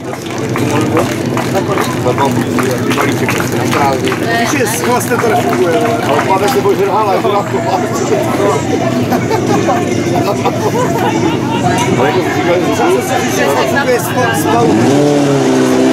Víš, že s chlastem to nefunguje, ale máme se bože hala, je to na to. Ale jako si říkali, že to funguje s palubou.